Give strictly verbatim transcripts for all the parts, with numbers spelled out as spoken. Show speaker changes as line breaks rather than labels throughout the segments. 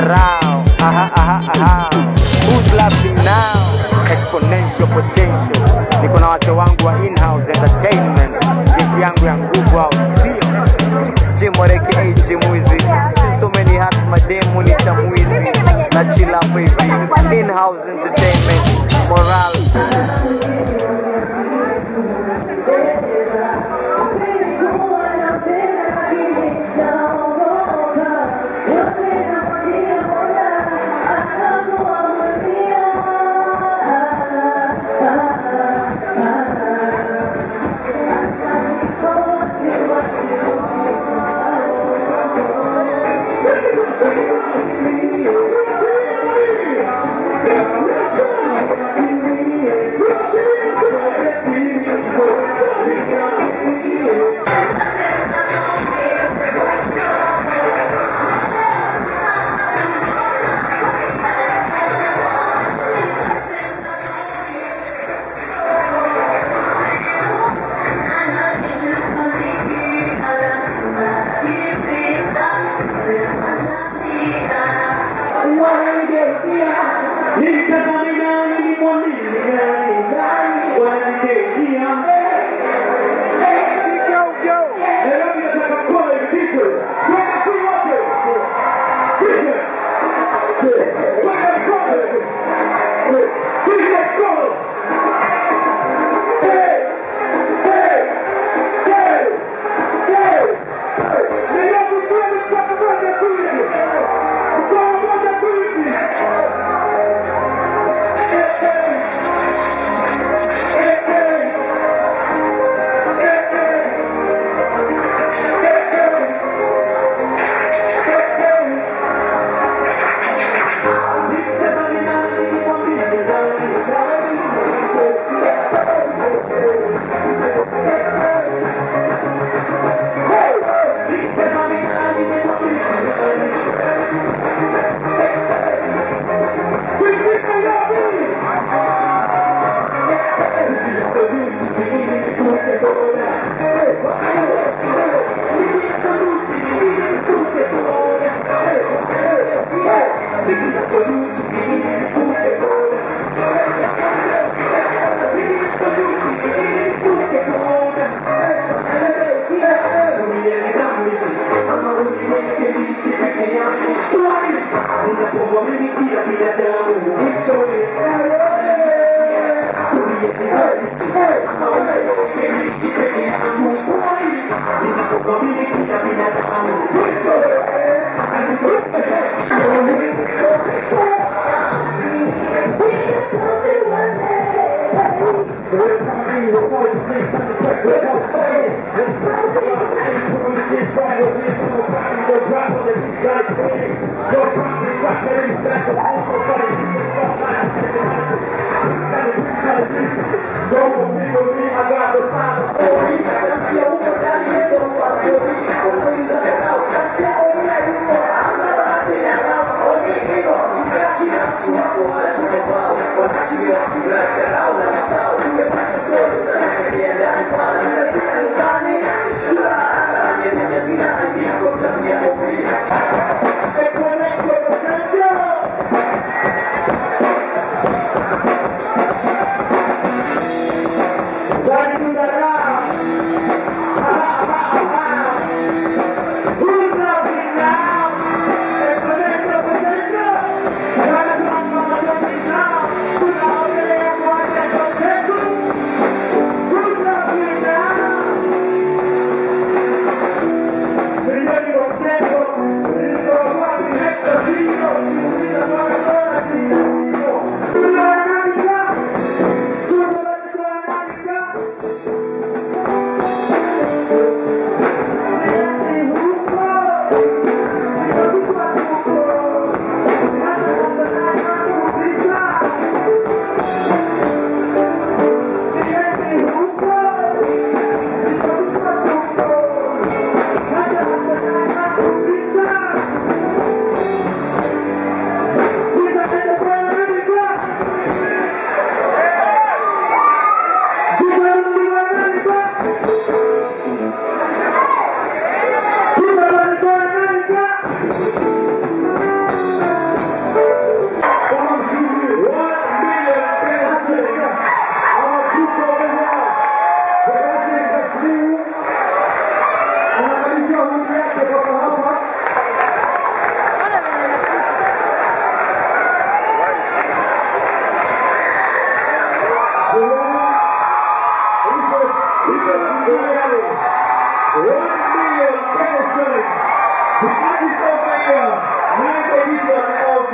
around. Aha, aha, aha. Who's laughing now? Exponential potential. Niko na wase wangu wa in-house entertainment. Jeshi yangu ya nguvu au sio? Jimoreke A J Mwizi. Still so many hats mademu ni tamuizi. Na chill up hivi. In-house entertainment. Moral.
Exponential potential.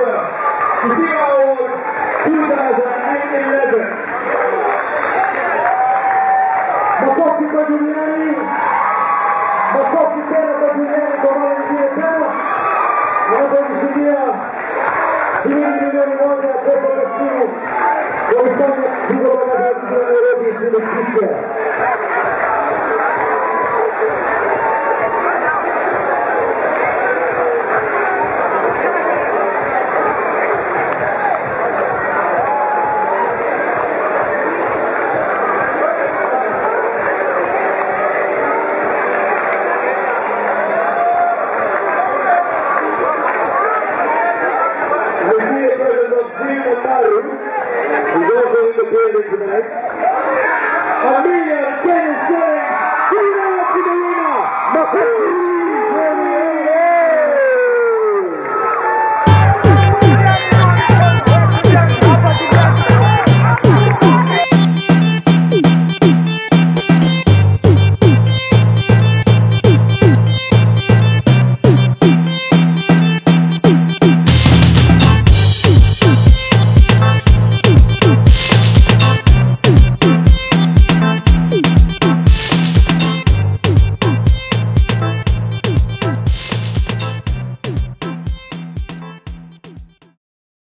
well. Casino Awards twenty eleven. Makofi kwa Juliani. Makofi tena kwa Juliani kwa mara nyingine tena. Wanapojishuhudia shilingi milioni moja ya pesa taslimu kwa msanii Tigo Bana za jiji la Nairobi nchini Kenya. He's also in the building tonight.